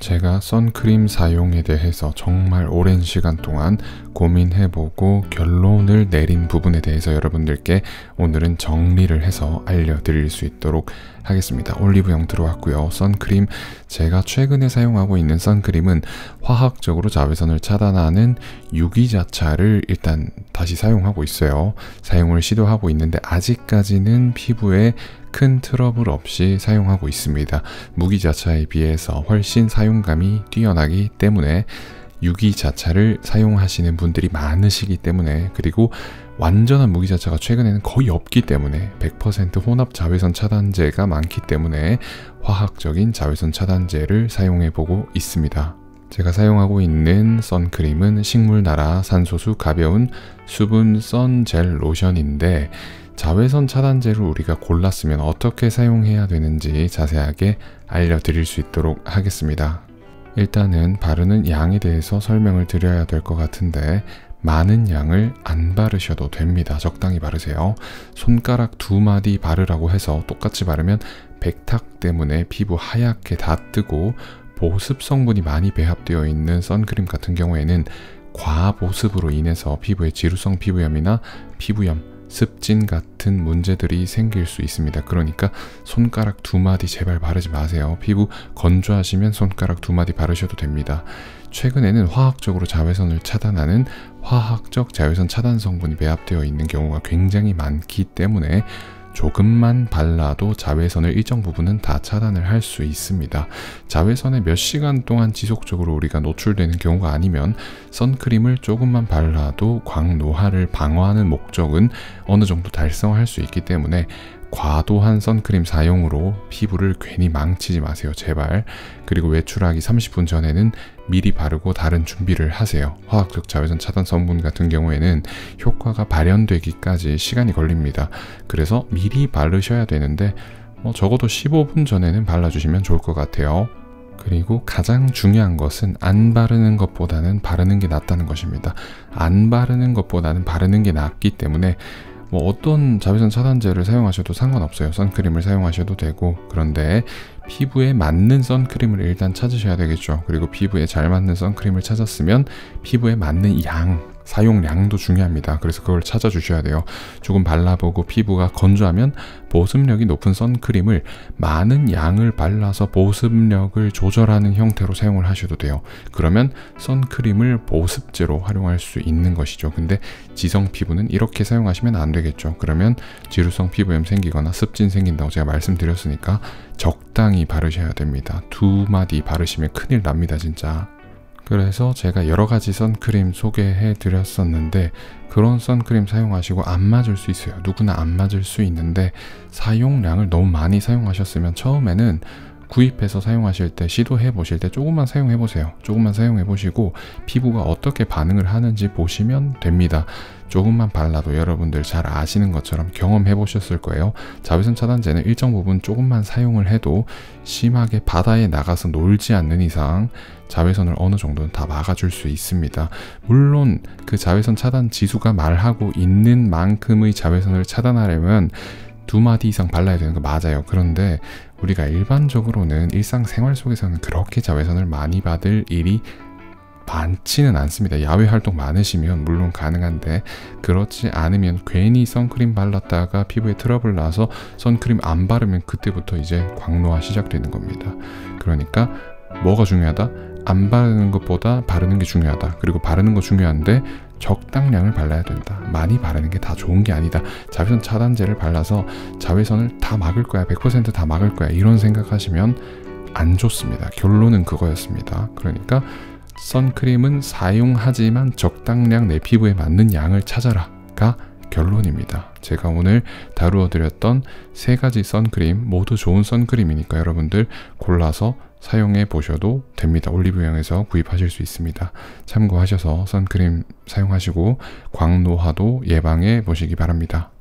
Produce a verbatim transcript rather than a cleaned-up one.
제가 선크림 사용에 대해서 정말 오랜 시간 동안 고민해보고 결론을 내린 부분에 대해서 여러분들께 오늘은 정리를 해서 알려드릴 수 있도록 하겠습니다. 올리브영 들어왔고요. 선크림, 제가 최근에 사용하고 있는 선크림은 화학적으로 자외선을 차단하는 유기자차를 일단 다시 사용하고 있어요. 사용을 시도하고 있는데 아직까지는 피부에 큰 트러블 없이 사용하고 있습니다. 무기자차에 비해서 훨씬 사용감이 뛰어나기 때문에 유기자차를 사용하시는 분들이 많으시기 때문에, 그리고 완전한 무기자차가 최근에는 거의 없기 때문에 백 퍼센트 혼합 자외선 차단제가 많기 때문에 화학적인 자외선 차단제를 사용해보고 있습니다. 제가 사용하고 있는 선크림은 식물나라 산소수 가벼운 수분 선젤 로션인데, 자외선 차단제를 우리가 골랐으면 어떻게 사용해야 되는지 자세하게 알려드릴 수 있도록 하겠습니다. 일단은 바르는 양에 대해서 설명을 드려야 될 것 같은데, 많은 양을 안 바르셔도 됩니다. 적당히 바르세요. 손가락 두 마디 바르라고 해서 똑같이 바르면 백탁 때문에 피부 하얗게 다 뜨고, 보습 성분이 많이 배합되어 있는 선크림 같은 경우에는 과보습으로 인해서 피부에 지루성 피부염이나 피부염, 습진 같은 문제들이 생길 수 있습니다. 그러니까 손가락 두 마디 제발 바르지 마세요. 피부 건조하시면 손가락 두 마디 바르셔도 됩니다. 최근에는 화학적으로 자외선을 차단하는 화학적 자외선 차단 성분이 배합되어 있는 경우가 굉장히 많기 때문에 조금만 발라도 자외선을 일정 부분은 다 차단을 할 수 있습니다. 자외선에 몇 시간 동안 지속적으로 우리가 노출되는 경우가 아니면 선크림을 조금만 발라도 광노화를 방어하는 목적은 어느 정도 달성할 수 있기 때문에 과도한 선크림 사용으로 피부를 괜히 망치지 마세요. 제발. 그리고 외출하기 삼십 분 전에는 미리 바르고 다른 준비를 하세요. 화학적 자외선 차단 성분 같은 경우에는 효과가 발현되기까지 시간이 걸립니다. 그래서 미리 바르셔야 되는데 뭐 적어도 십오 분 전에는 발라주시면 좋을 것 같아요. 그리고 가장 중요한 것은 안 바르는 것보다는 바르는 게 낫다는 것입니다. 안 바르는 것보다는 바르는 게 낫기 때문에 뭐 어떤 자외선 차단제를 사용하셔도 상관없어요. 선크림을 사용하셔도 되고, 그런데 피부에 맞는 선크림을 일단 찾으셔야 되겠죠. 그리고 피부에 잘 맞는 선크림을 찾았으면 피부에 맞는 양, 사용량도 중요합니다. 그래서 그걸 찾아주셔야 돼요. 조금 발라보고 피부가 건조하면 보습력이 높은 선크림을 많은 양을 발라서 보습력을 조절하는 형태로 사용을 하셔도 돼요. 그러면 선크림을 보습제로 활용할 수 있는 것이죠. 근데 지성 피부는 이렇게 사용하시면 안 되겠죠. 그러면 지루성 피부염 생기거나 습진 생긴다고 제가 말씀드렸으니까 적당히 바르셔야 됩니다. 두 마디 바르시면 큰일 납니다, 진짜. 그래서 제가 여러 가지 선크림 소개해 드렸었는데, 그런 선크림 사용하시고 안 맞을 수 있어요. 누구나 안 맞을 수 있는데 사용량을 너무 많이 사용하셨으면 처음에는 구입해서 사용하실 때, 시도해 보실 때 조금만 사용해 보세요. 조금만 사용해 보시고 피부가 어떻게 반응을 하는지 보시면 됩니다. 조금만 발라도 여러분들 잘 아시는 것처럼 경험해 보셨을 거예요. 자외선 차단제는 일정 부분 조금만 사용을 해도 심하게 바다에 나가서 놀지 않는 이상 자외선을 어느 정도는 다 막아줄 수 있습니다. 물론 그 자외선 차단 지수가 말하고 있는 만큼의 자외선을 차단하려면 두 마디 이상 발라야 되는 거 맞아요. 그런데 우리가 일반적으로는 일상생활 속에서는 그렇게 자외선을 많이 받을 일이 많지는 않습니다. 야외 활동 많으시면 물론 가능한데, 그렇지 않으면 괜히 선크림 발랐다가 피부에 트러블 나서 선크림 안 바르면 그때부터 이제 광노화 시작되는 겁니다. 그러니까 뭐가 중요하다? 안 바르는 것보다 바르는 게 중요하다. 그리고 바르는 거 중요한데 적당량을 발라야 된다. 많이 바르는 게 다 좋은 게 아니다. 자외선 차단제를 발라서 자외선을 다 막을 거야, 백 퍼센트 다 막을 거야, 이런 생각하시면 안 좋습니다. 결론은 그거였습니다. 그러니까 선크림은 사용하지만 적당량 내 피부에 맞는 양을 찾아라가 결론입니다. 제가 오늘 다루어 드렸던 세 가지 선크림 모두 좋은 선크림이니까 여러분들 골라서 사용해 보셔도 됩니다. 올리브영에서 구입하실 수 있습니다. 참고하셔서 선크림 사용하시고 광노화도 예방해 보시기 바랍니다.